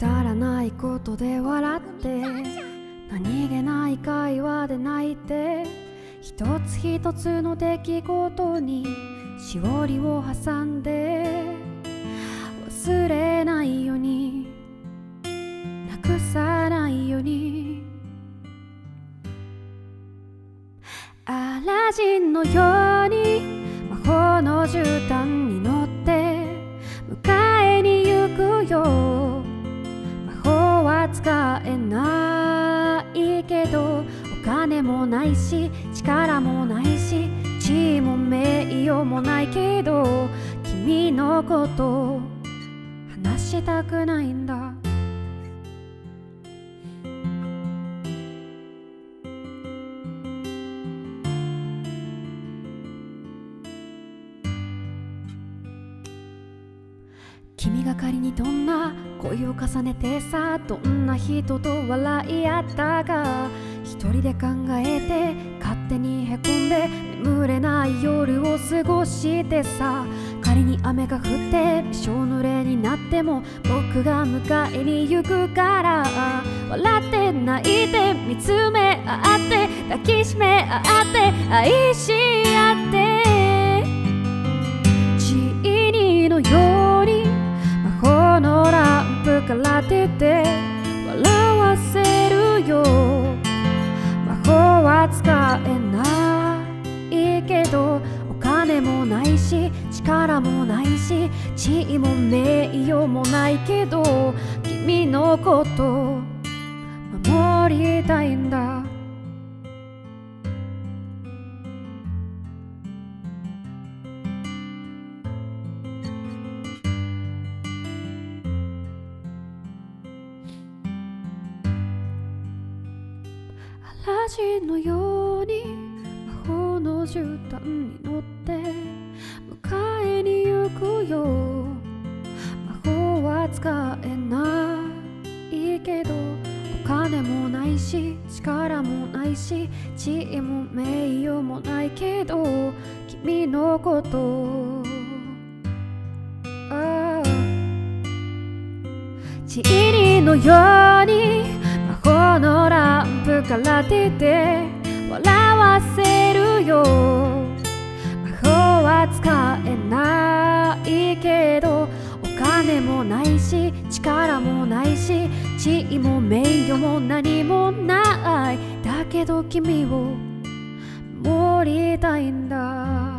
だらないことで笑って何気ない会話で泣いて一つ一つの出来事にしおりを挟んで忘れないようになくさないようにアラジンのように魔法の絨毯に乗って迎えに行くよ魔法は使えないけどお金もないし力もないし地位も名誉もないけど君のこと話したくないんだ君が仮にどんな恋を重ねてさどんな人と笑い合ったか一人で考えて勝手にへこんで眠れない夜を過ごしてさ仮に雨が降ってびしょ濡れになっても僕が迎えに行くから笑って泣いて見つめ合って抱きしめ合って愛し合ってチーニのように魔法のランプから出て笑わせるよ魔法は使えないけどお金もないし力もないし地位も名誉もないけど君のこと守りたいんだアラジンのように魔法の絨毯に乗って迎えに行くよ魔法は使えないけどお金もないし力もないし地位も名誉もないけど君のことチーニのように魔法のランプから出て笑わせるよ魔法は使えないけどお金もないし力もないし地位も名誉も何もないだけど君を守りたいんだ